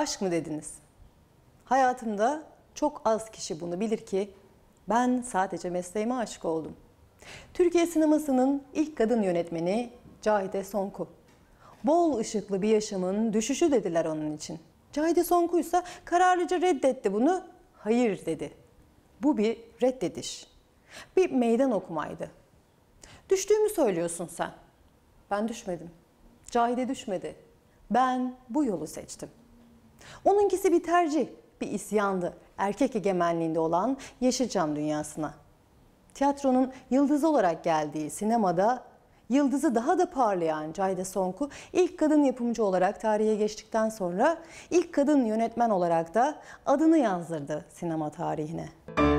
aşk mı dediniz? Hayatımda çok az kişi bunu bilir ki ben sadece mesleğime aşık oldum. Türkiye sinemasının ilk kadın yönetmeni Cahide Sonku. Bol ışıklı bir yaşamın düşüşü dediler onun için. Cahide Sonku ise kararlıca reddetti bunu, hayır dedi. Bu bir reddediş. Bir meydan okumaydı. Düştüğümü söylüyorsun sen. Ben düşmedim. Cahide düşmedi. Ben bu yolu seçtim. Onunkisi bir tercih, bir isyandı. Erkek egemenliğinde olan Yeşilçam dünyasına. Tiyatronun yıldızı olarak geldiği sinemada yıldızı daha da parlayan Cahide Sonku ilk kadın yapımcı olarak tarihe geçtikten sonra ilk kadın yönetmen olarak da adını yazdırdı sinema tarihine.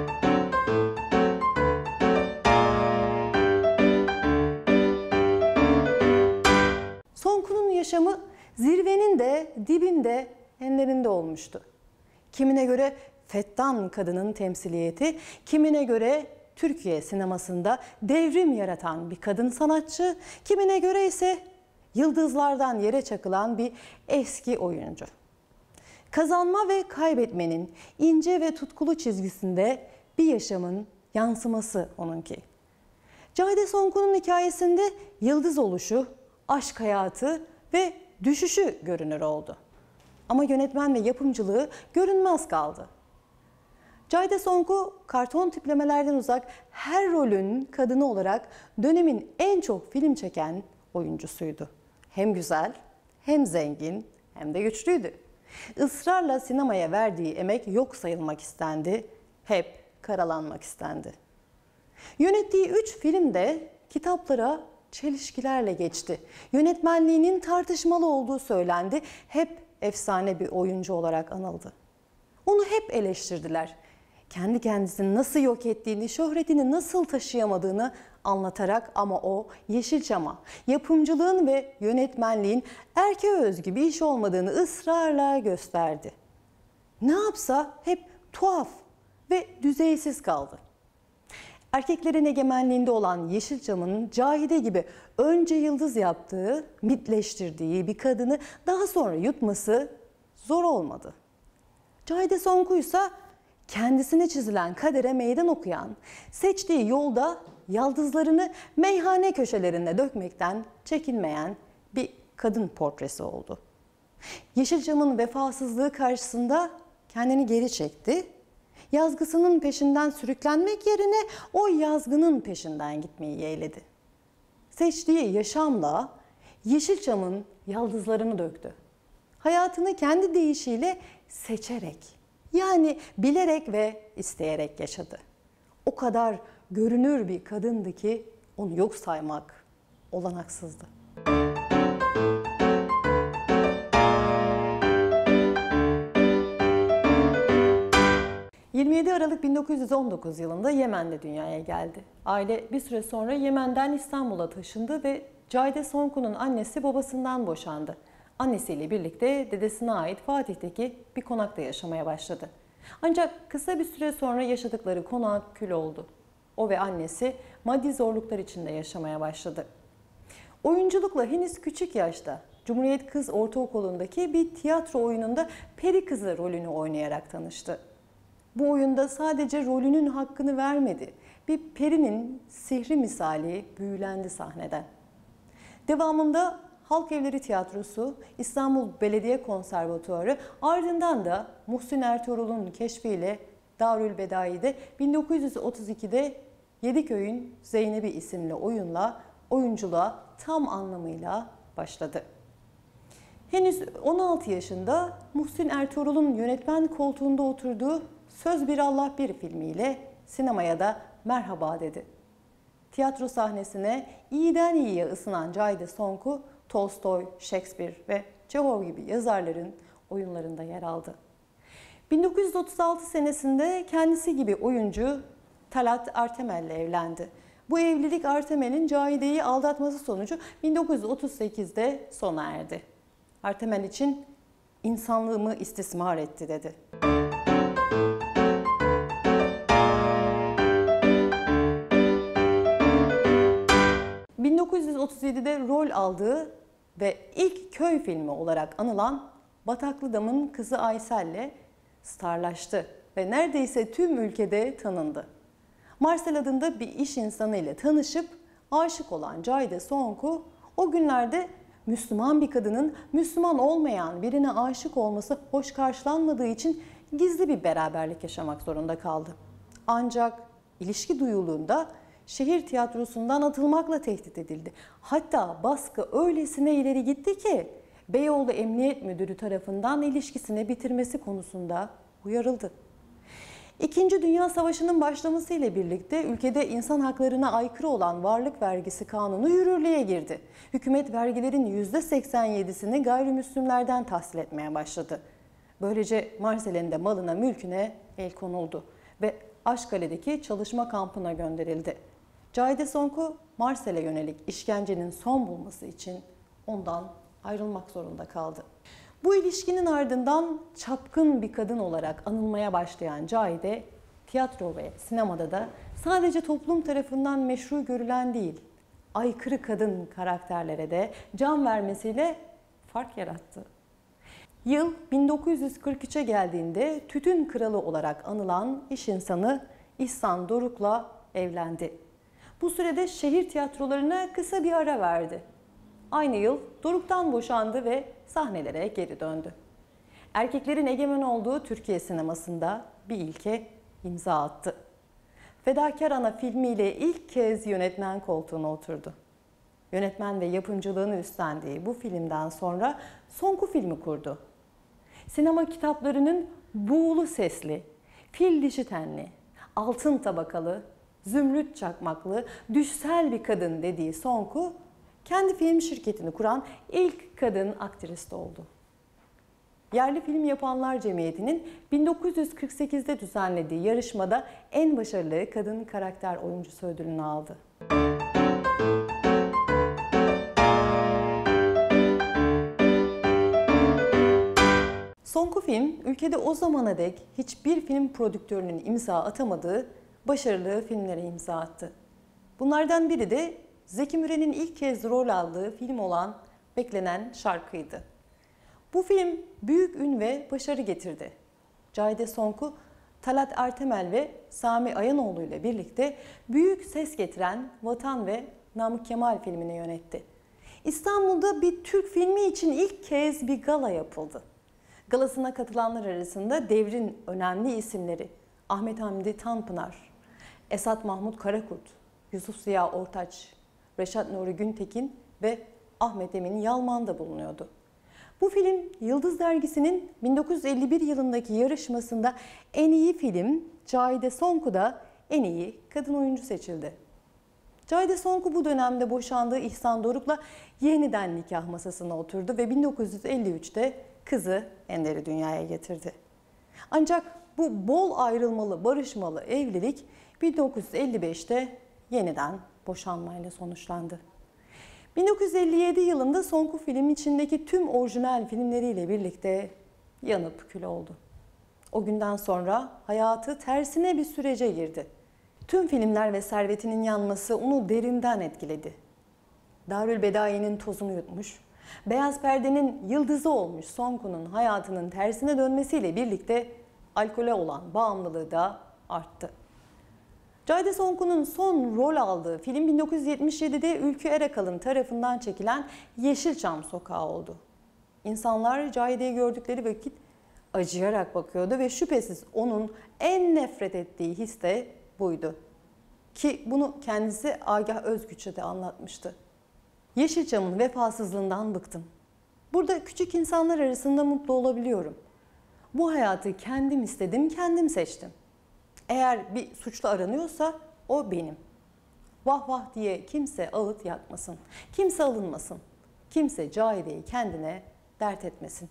Sonku'nun yaşamı zirvenin de dibinde, enlerinde olmuştu. Kimine göre fettan kadının temsiliyeti, kimine göre Türkiye sinemasında devrim yaratan bir kadın sanatçı, kimine göre ise yıldızlardan yere çakılan bir eski oyuncu. Kazanma ve kaybetmenin ince ve tutkulu çizgisinde bir yaşamın yansıması onunki. Cahide Sonku'nun hikayesinde yıldız oluşu, aşk hayatı ve düşüşü görünür oldu. Ama yönetmen ve yapımcılığı görünmez kaldı. Cahide Sonku karton tiplemelerden uzak her rolün kadını olarak dönemin en çok film çeken oyuncusuydu. Hem güzel, hem zengin, hem de güçlüydü. Israrla sinemaya verdiği emek yok sayılmak istendi, hep karalanmak istendi. Yönettiği 3 film de kitaplara çelişkilerle geçti. Yönetmenliğinin tartışmalı olduğu söylendi, hep efsane bir oyuncu olarak anıldı. Onu hep eleştirdiler. Kendi kendisini nasıl yok ettiğini, şöhretini nasıl taşıyamadığını anlatarak ama o Yeşilçam'a yapımcılığın ve yönetmenliğin erkeğe özgü bir iş olmadığını ısrarla gösterdi. Ne yapsa hep tuhaf ve düzeysiz kaldı. Erkeklerin egemenliğinde olan Yeşilçam'ın Cahide gibi önce yıldız yaptığı, mitleştirdiği bir kadını daha sonra yutması zor olmadı. Cahide Sonku ise kendisine çizilen kadere meydan okuyan, seçtiği yolda yıldızlarını meyhane köşelerine dökmekten çekinmeyen bir kadın portresi oldu. Yeşilçam'ın vefasızlığı karşısında kendini geri çekti. Yazgısının peşinden sürüklenmek yerine o yazgının peşinden gitmeyi yeğledi. Seçtiği yaşamla Yeşilçam'ın yıldızlarını döktü. Hayatını kendi deyişiyle seçerek, yani bilerek ve isteyerek yaşadı. O kadar görünür bir kadındı ki onu yok saymak olanaksızdı. 27 Aralık 1919 yılında Yemen'de dünyaya geldi. Aile bir süre sonra Yemen'den İstanbul'a taşındı ve Cahide Sonku'nun annesi babasından boşandı. Annesiyle birlikte dedesine ait Fatih'teki bir konakta yaşamaya başladı. Ancak kısa bir süre sonra yaşadıkları konak kül oldu. O ve annesi maddi zorluklar içinde yaşamaya başladı. Oyunculukla henüz küçük yaşta Cumhuriyet Kız Ortaokulu'ndaki bir tiyatro oyununda peri kızı rolünü oynayarak tanıştı. Bu oyunda sadece rolünün hakkını vermedi. Bir perinin sihri misali büyülendi sahneden. Devamında Halk Evleri Tiyatrosu, İstanbul Belediye Konservatuarı, ardından da Muhsin Ertuğrul'un keşfiyle Darülbedai'de 1932'de Yediköy'ün Zeynep'i isimli oyunla oyunculuğa tam anlamıyla başladı. Henüz 16 yaşında Muhsin Ertuğrul'un yönetmen koltuğunda oturduğu Söz Bir Allah Bir filmiyle sinemaya da merhaba dedi. Tiyatro sahnesine iyiden iyiye ısınan Cahide Sonku, Tolstoy, Shakespeare ve Çehov gibi yazarların oyunlarında yer aldı. 1936 senesinde kendisi gibi oyuncu Talat Artemel'le evlendi. Bu evlilik Artemel'in Cahide'yi aldatması sonucu 1938'de sona erdi. Artemel için insanlığımı istismar etti dedi. 1937'de rol aldığı ve ilk köy filmi olarak anılan Bataklıdam'ın kızı Aysel'le starlaştı ve neredeyse tüm ülkede tanındı. Marcel adında bir iş insanı ile tanışıp aşık olan Cahide Sonku o günlerde Müslüman bir kadının Müslüman olmayan birine aşık olması hoş karşılanmadığı için gizli bir beraberlik yaşamak zorunda kaldı. Ancak ilişki duyulduğunda şehir tiyatrosundan atılmakla tehdit edildi. Hatta baskı öylesine ileri gitti ki Beyoğlu Emniyet Müdürü tarafından ilişkisini bitirmesi konusunda uyarıldı. İkinci Dünya Savaşı'nın başlamasıyla birlikte ülkede insan haklarına aykırı olan varlık vergisi kanunu yürürlüğe girdi. Hükümet vergilerin %87'sini gayrimüslimlerden tahsil etmeye başladı. Böylece Marcel'in de malına mülküne el konuldu ve Aşkale'deki çalışma kampına gönderildi. Cahide Sonku, Marcel'e yönelik işkencenin son bulması için ondan ayrılmak zorunda kaldı. Bu ilişkinin ardından çapkın bir kadın olarak anılmaya başlayan Cahide, tiyatro ve sinemada da sadece toplum tarafından meşru görülen değil, aykırı kadın karakterlere de can vermesiyle fark yarattı. Yıl 1943'e geldiğinde tütün kralı olarak anılan iş insanı İhsan Doruk'la evlendi. Bu sürede şehir tiyatrolarına kısa bir ara verdi. Aynı yıl Doruk'tan boşandı ve sahnelere geri döndü. Erkeklerin egemen olduğu Türkiye sinemasında bir ilke imza attı. Fedakar Ana filmiyle ilk kez yönetmen koltuğuna oturdu. Yönetmen ve yapımcılığını üstlendiği bu filmden sonra Sonku filmi kurdu. Sinema kitaplarının buğulu sesli, fil dişi tenli, altın tabakalı, zümrüt çakmaklı, düşsel bir kadın dediği Sonku, kendi film şirketini kuran ilk kadın aktrist oldu. Yerli Film Yapanlar Cemiyeti'nin 1948'de düzenlediği yarışmada en başarılı kadın karakter oyuncusu ödülünü aldı. Sonku film, ülkede o zamana dek hiçbir film prodüktörünün imza atamadığı başarılı filmlere imza attı. Bunlardan biri de Zeki Müren'in ilk kez rol aldığı film olan Beklenen Şarkıydı. Bu film büyük ün ve başarı getirdi. Cahide Sonku, Talat Ertemel ve Sami Ayanoğlu ile birlikte büyük ses getiren Vatan ve Namık Kemal filmini yönetti. İstanbul'da bir Türk filmi için ilk kez bir gala yapıldı. Galasına katılanlar arasında devrin önemli isimleri Ahmet Hamdi Tanpınar, Esat Mahmut Karakurt, Yusuf Ziya Ortaç, Reşat Nuri Güntekin ve Ahmet Emin Yalman da bulunuyordu. Bu film Yıldız Dergisi'nin 1951 yılındaki yarışmasında en iyi film, Cahide Sonku da en iyi kadın oyuncu seçildi. Cahide Sonku bu dönemde boşandığı İhsan Doruk'la yeniden nikah masasına oturdu ve 1953'te kızı Ender'i dünyaya getirdi. Ancak bu bol ayrılmalı, barışmalı evlilik 1955'te yeniden boşanmayla sonuçlandı. 1957 yılında Sonku film içindeki tüm orijinal filmleriyle birlikte yanıp kül oldu. O günden sonra hayatı tersine bir sürece girdi. Tüm filmler ve servetinin yanması onu derinden etkiledi. Darülbedai'nin tozunu yutmuş, Beyaz Perde'nin yıldızı olmuş Sonku'nun hayatının tersine dönmesiyle birlikte alkole olan bağımlılığı da arttı. Cahide Sonku'nun son rol aldığı film 1977'de Ülkü Erakal'ın tarafından çekilen Yeşilçam Sokağı oldu. İnsanlar Cahide'yi gördükleri vakit acıyarak bakıyordu ve şüphesiz onun en nefret ettiği his de buydu. Ki bunu kendisi Agah Özgüç'e de anlatmıştı. Yeşilçam'ın vefasızlığından bıktım. Burada küçük insanlar arasında mutlu olabiliyorum. Bu hayatı kendim istedim, kendim seçtim. Eğer bir suçlu aranıyorsa o benim. Vah vah diye kimse ağıt yakmasın, kimse alınmasın, kimse Cahide'yi kendine dert etmesin.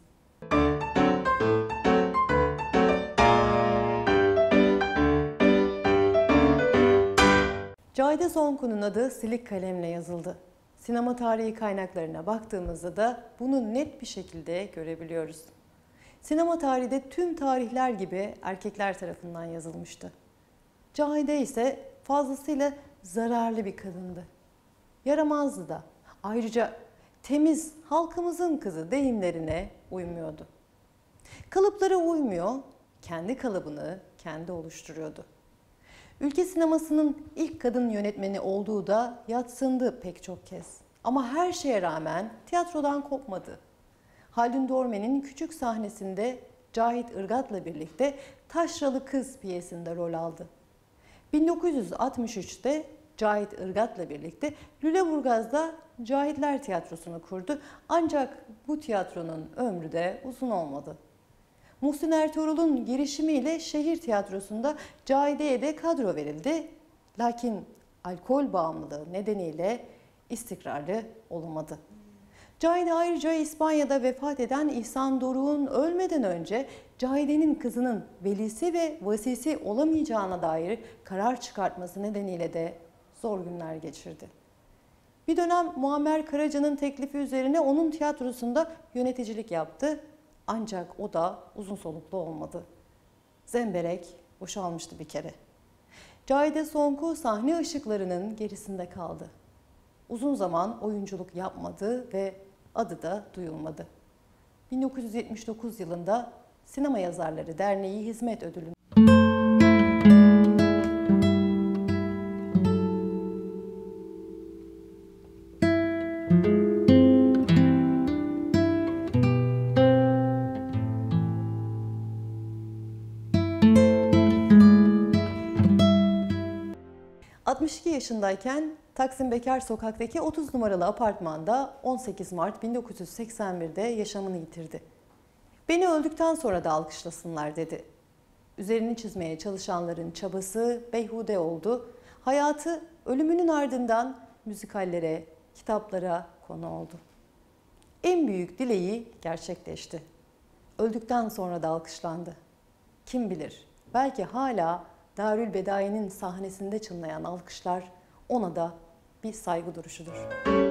Cahide Sonku'nun adı silik kalemle yazıldı. Sinema tarihi kaynaklarına baktığımızda da bunu net bir şekilde görebiliyoruz. Sinema tarihi de tüm tarihler gibi erkekler tarafından yazılmıştı. Cahide ise fazlasıyla zararlı bir kadındı. Yaramazdı da. Ayrıca temiz halkımızın kızı deyimlerine uymuyordu. Kalıplara uymuyor, kendi kalıbını kendi oluşturuyordu. Ülke sinemasının ilk kadın yönetmeni olduğu da yadsındı pek çok kez. Ama her şeye rağmen tiyatrodan kopmadı. Haldun Dorme'nin küçük sahnesinde Cahit Irgat'la birlikte Taşralı Kız piyesinde rol aldı. 1963'te Cahit Irgat'la birlikte Lüleburgaz'da Cahitler Tiyatrosu'nu kurdu. Ancak bu tiyatronun ömrü de uzun olmadı. Muhsin Ertuğrul'un girişimiyle şehir tiyatrosunda Cahide'ye de kadro verildi. Lakin alkol bağımlılığı nedeniyle istikrarlı olamadı. Cahide ayrıca İspanya'da vefat eden İhsan Doruk'un ölmeden önce Cahide'nin kızının velisi ve vasisi olamayacağına dair karar çıkartması nedeniyle de zor günler geçirdi. Bir dönem Muammer Karaca'nın teklifi üzerine onun tiyatrosunda yöneticilik yaptı. Ancak o da uzun soluklu olmadı. Zemberek boşalmıştı bir kere. Cahide Sonku sahne ışıklarının gerisinde kaldı. Uzun zaman oyunculuk yapmadı ve adı da duyulmadı. 1979 yılında Sinema Yazarları Derneği Hizmet Ödülü 62 yaşındayken Taksim Bekar Sokak'taki 30 numaralı apartmanda 18 Mart 1981'de yaşamını yitirdi. Beni öldükten sonra da alkışlasınlar dedi. Üzerini çizmeye çalışanların çabası beyhude oldu. Hayatı ölümünün ardından müzikallere, kitaplara konu oldu. En büyük dileği gerçekleşti. Öldükten sonra da alkışlandı. Kim bilir, belki hala Darülbedai'nin sahnesinde çınlayan alkışlar ona da bir saygı duruşudur.